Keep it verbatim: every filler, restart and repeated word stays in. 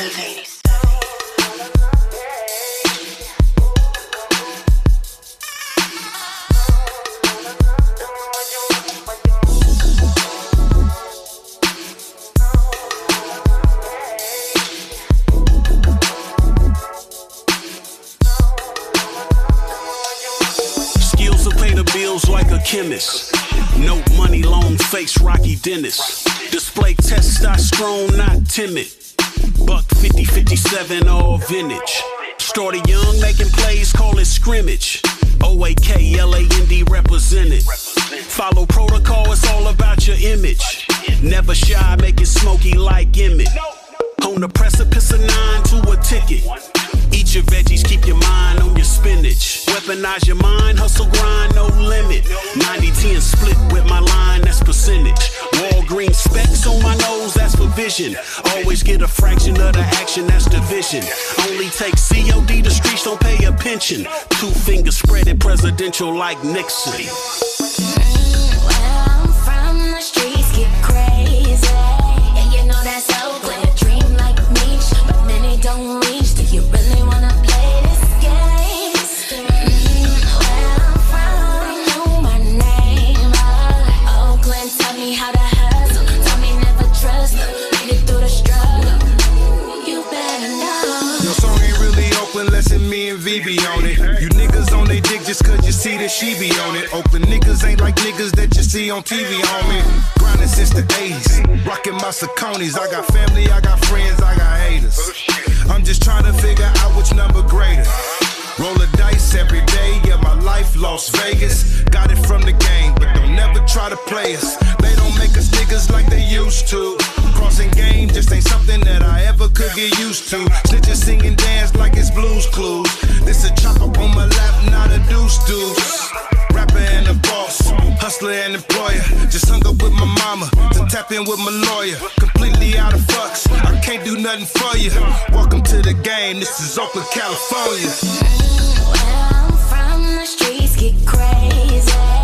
Like a chemist, no money, long face, Rocky Dennis. Display testosterone, not timid. Buck fifty, fifty-seven, all vintage. Started young, making plays, call it scrimmage. O A K, L A N D represented. Follow protocol, it's all about your image. Never shy, make it smoky like Emmett. On the precipice of nine to a ticket. Eat your veggies, keep your mind on your spinach. Weaponize your mind, hustle, grind, no limit. ninety ten split with my line, that's percentage. Walgreens specs on my nose, that's for vision. Always get a fraction of the action, that's division. Only take C O D, the streets don't pay a pension. Two fingers spread it presidential like Nixon. Mm, where I'm from, the streets get crazy. Yeah, you know that's Oakland. A dream like me, but many don't reach. Do you really wanna play this game? Mm, where I'm from, you know my name. uh, Oakland taught me how to hustle, taught me never trust them. Made it through the struggle, you better know. Your song ain't really Oakland, lesson me and V be on it. You niggas on they dick just cause you see that she be on it. Oakland niggas ain't like niggas that you see on T V, homie. Grinding since the eighties, rocking my Sauconys. I got family, I got friends, I got haters. I'm just trying to figure out which number greater. Roll the dice every day, yeah, my life, Las Vegas. Got it from the game, but don't never try to play us. They don't make us niggas like they used to. Crossing game just ain't something that I ever could get used to. Snitches sing and dance like it's Blue's Clues. This a chopper on my lap, not a deuce deuce. Rapper and a boss, hustler and employer. Just hung up with my mama, to tap in with my lawyer. Completely out of fucks, I can't do nothing for you. Welcome to the game, this is Oakland, California. Mm, where I'm from, the streets get crazy.